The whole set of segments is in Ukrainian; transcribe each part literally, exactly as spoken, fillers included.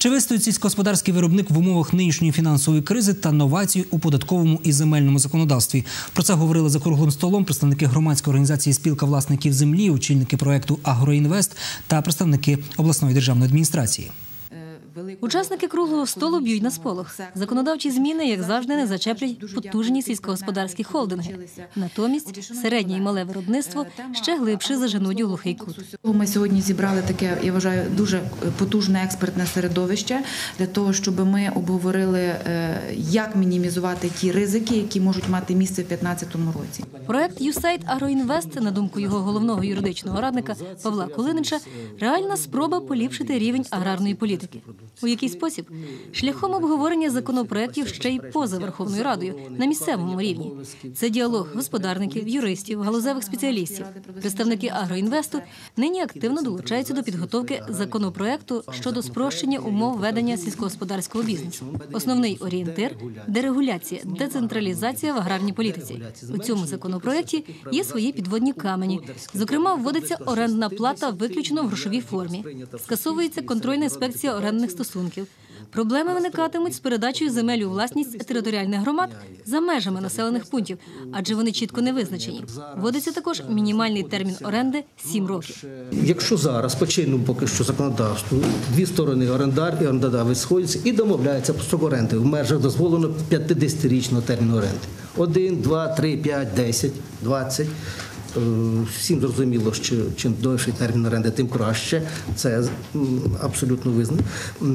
Чи вистоїть сільськогосподарський виробник в умовах нинішньої фінансової кризи та новацій у податковому і земельному законодавстві? Про це говорили за круглим столом представники громадської організації «Спілка власників землі», очільники проєкту «Агроінвест» та представники обласної державної адміністрації. Учасники круглого столу б'ють на сполох. Законодавчі зміни, як завжди, не зачеплять потужні сільськогосподарські холдинги. Натомість середнє і мале виробництво ще глибше заженуть у глухий кут. Ми сьогодні зібрали таке, я вважаю, дуже потужне експертне середовище для того, щоб ми обговорили, як мінімізувати ті ризики, які можуть мати місце в дві тисячі п'ятнадцятому році. Проект «Юсейд Агроінвест», на думку його головного юридичного радника Павла Кулинича, реальна спроба поліпшити рівень аграрної політики. У який спосіб? Шляхом обговорення законопроєктів ще й поза Верховною Радою, на місцевому рівні. Це діалог господарників, юристів, галузевих спеціалістів. Представники «Агроінвесту» нині активно долучаються до підготовки законопроєкту щодо спрощення умов ведення сільськогосподарського бізнесу. Основний орієнтир – дерегуляція, децентралізація в аграрній політиці. У цьому законопроєкті є свої підводні камені. Зокрема, вводиться орендна плата виключно в грошовій формі. Скасовується контрольна інспекція орендних стосунків. Проблеми виникатимуть з передачею земель у власність територіальних громад за межами населених пунктів, адже вони чітко не визначені. Вводиться також мінімальний термін оренди – сім років. Якщо зараз по чинному поки що законодавству дві сторони, орендар і орендодавець, сходяться і домовляються про строк оренди в межах дозволеного п'ятдесятирічного терміну оренди. Один, два, три, п'ять, десять, двадцять. Всім зрозуміло, що чим довший термін оренди, тим краще. Це абсолютно визнано.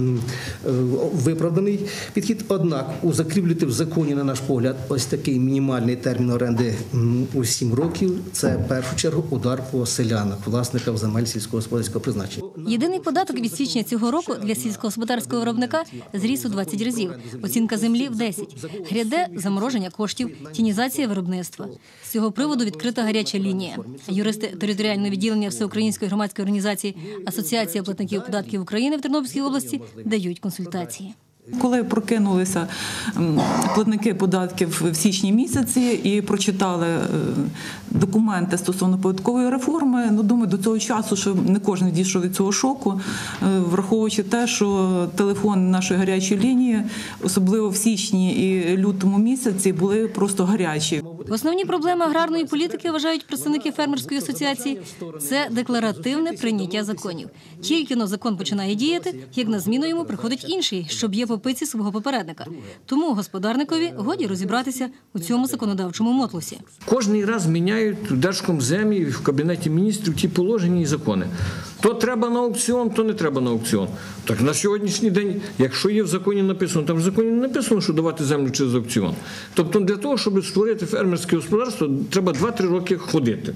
Виправданий підхід. Однак узакріплювати в законі, на наш погляд, ось такий мінімальний термін оренди у сім років – це, в першу чергу, удар по селянах, власникам земель сільськогосподарського призначення. Єдиний податок від січня цього року для сільськогосподарського виробника зріс у двадцять разів, оцінка землі – в десять. Гряде замороження коштів, тінізація виробництва. З цього приводу відкрита гаряча лінія. Юристи територіального відділення Всеукраїнської громадської організації «Асоціація платників податків України» в Тернопільській області дають консультації. Коли прокинулися платники податків в січні місяці і прочитали документи стосовно податкової реформи, ну, думаю, до цього часу, що не кожен дійшов від цього шоку, враховуючи те, що телефон нашої гарячої лінії, особливо в січні і лютому місяці, були просто гарячі. Основні проблеми аграрної політики, вважають представники фермерської асоціації, це декларативне прийняття законів. Тільки-но закон починає діяти, як на зміну йому приходить інший, що б'є по пиці свого попередника. Тому господарникові годі розібратися у цьому законодавчому мотлусі. Кожний раз міняють у Держкомземі, в Кабінеті міністрів ті положення і закони. То треба на аукціон, то не треба на аукціон. Так на сьогоднішній день, якщо є в законі написано, там в законі не написано, що давати землю через аукціон. Тобто для того, щоб створити фермерське господарство, треба два-три роки ходити.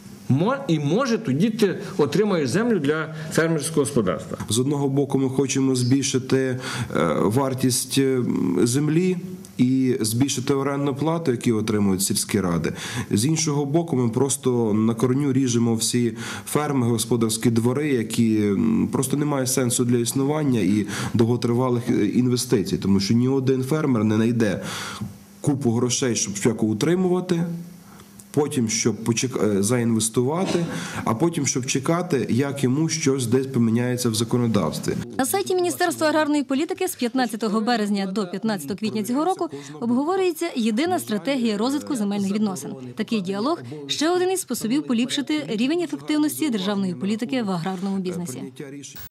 І може тоді ти отримаєш землю для фермерського господарства. З одного боку ми хочемо збільшити вартість землі і збільшити орендну плату, яку отримують сільські ради. З іншого боку, ми просто на корню ріжемо всі ферми, господарські двори, які просто не мають сенсу для існування і довготривалих інвестицій, тому що ні один фермер не знайде купу грошей, щоб всяко утримувати, потім, щоб заінвестувати, а потім, щоб чекати, як йому щось десь поміняється в законодавстві. На сайті Міністерства аграрної політики з п'ятнадцятого березня до п'ятнадцятого квітня цього року обговорюється єдина стратегія розвитку земельних відносин. Такий діалог – ще один із способів поліпшити рівень ефективності державної політики в аграрному бізнесі.